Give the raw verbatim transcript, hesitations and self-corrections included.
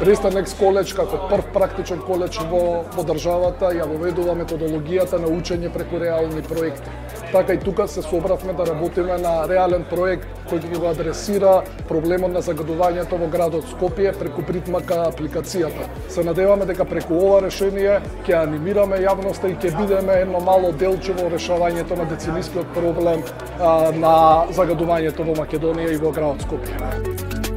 Bresta Next College како прв практичен коледж во, во државата ја воведува методологијата на учење преку реални проекти. Така и тука се собравме да работиме на реален проект кој ќе го адресира проблемот на загадувањето во градот Скопје преку Притмака апликацијата. Се надеваме дека преку ова решение ќе анимираме јавноста и ќе бидеме едно мало делче во решавањето на деценискиот проблем а, на загадувањето во Македонија и во градот Скопје.